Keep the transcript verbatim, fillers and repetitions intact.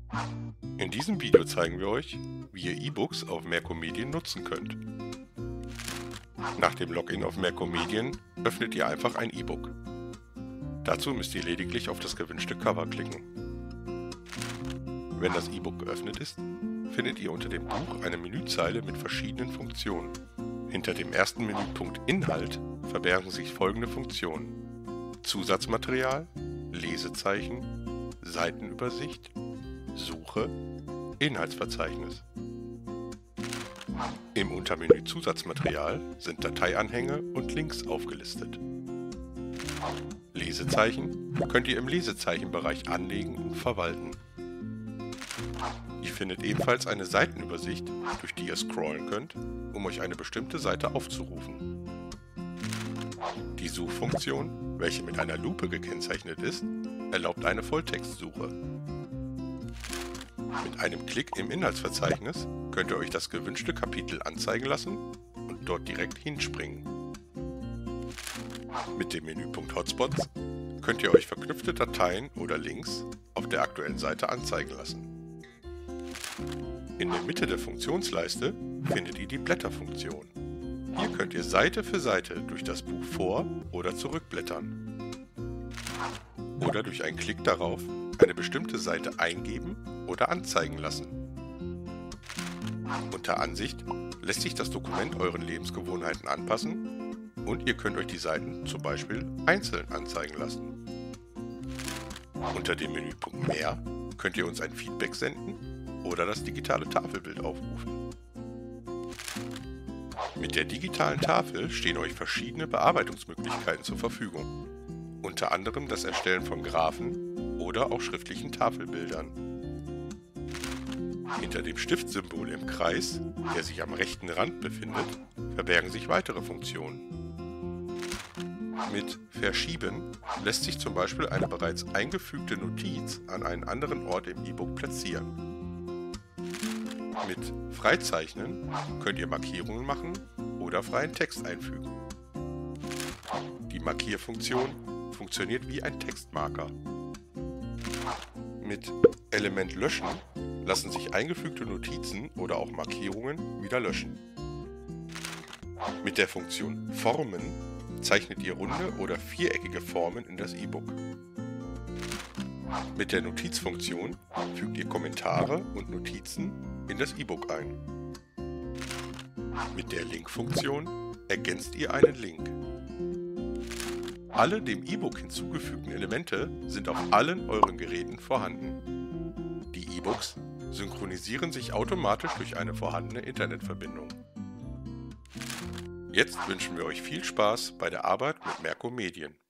In diesem Video zeigen wir euch, wie ihr E-Books auf Merkur-Medien nutzen könnt. Nach dem Login auf Merkur-Medien öffnet ihr einfach ein E-Book. Dazu müsst ihr lediglich auf das gewünschte Cover klicken. Wenn das E-Book geöffnet ist, findet ihr unter dem Buch eine Menüzeile mit verschiedenen Funktionen. Hinter dem ersten Menüpunkt Inhalt verbergen sich folgende Funktionen: Zusatzmaterial, Lesezeichen, Seitenübersicht, Suche, Inhaltsverzeichnis. Im Untermenü Zusatzmaterial sind Dateianhänge und Links aufgelistet. Lesezeichen könnt ihr im Lesezeichenbereich anlegen und verwalten. Ihr findet ebenfalls eine Seitenübersicht, durch die ihr scrollen könnt, um euch eine bestimmte Seite aufzurufen. Die Suchfunktion, welche mit einer Lupe gekennzeichnet ist, erlaubt eine Volltextsuche. Mit einem Klick im Inhaltsverzeichnis könnt ihr euch das gewünschte Kapitel anzeigen lassen und dort direkt hinspringen. Mit dem Menüpunkt Hotspots könnt ihr euch verknüpfte Dateien oder Links auf der aktuellen Seite anzeigen lassen. In der Mitte der Funktionsleiste findet ihr die Blätterfunktion. Hier könnt ihr Seite für Seite durch das Buch vor- oder zurückblättern. Oder durch einen Klick darauf eine bestimmte Seite eingeben oder anzeigen lassen. Unter Ansicht lässt sich das Dokument euren Lebensgewohnheiten anpassen und ihr könnt euch die Seiten zum Beispiel einzeln anzeigen lassen. Unter dem Menüpunkt Mehr könnt ihr uns ein Feedback senden oder das digitale Tafelbild aufrufen. Mit der digitalen Tafel stehen euch verschiedene Bearbeitungsmöglichkeiten zur Verfügung, unter anderem das Erstellen von Graphen oder auch schriftlichen Tafelbildern. Hinter dem Stiftsymbol im Kreis, der sich am rechten Rand befindet, verbergen sich weitere Funktionen. Mit Verschieben lässt sich zum Beispiel eine bereits eingefügte Notiz an einen anderen Ort im E-Book platzieren. Mit Freizeichnen könnt ihr Markierungen machen oder freien Text einfügen. Die Markierfunktion funktioniert wie ein Textmarker. Mit Element löschen lassen sich eingefügte Notizen oder auch Markierungen wieder löschen. Mit der Funktion Formen zeichnet ihr runde oder viereckige Formen in das E-Book. Mit der Notizfunktion fügt ihr Kommentare und Notizen in das E-Book ein. Mit der Link-Funktion ergänzt ihr einen Link. Alle dem E-Book hinzugefügten Elemente sind auf allen euren Geräten vorhanden. Die E-Books synchronisieren sich automatisch durch eine vorhandene Internetverbindung. Jetzt wünschen wir euch viel Spaß bei der Arbeit mit Merkur-Medien.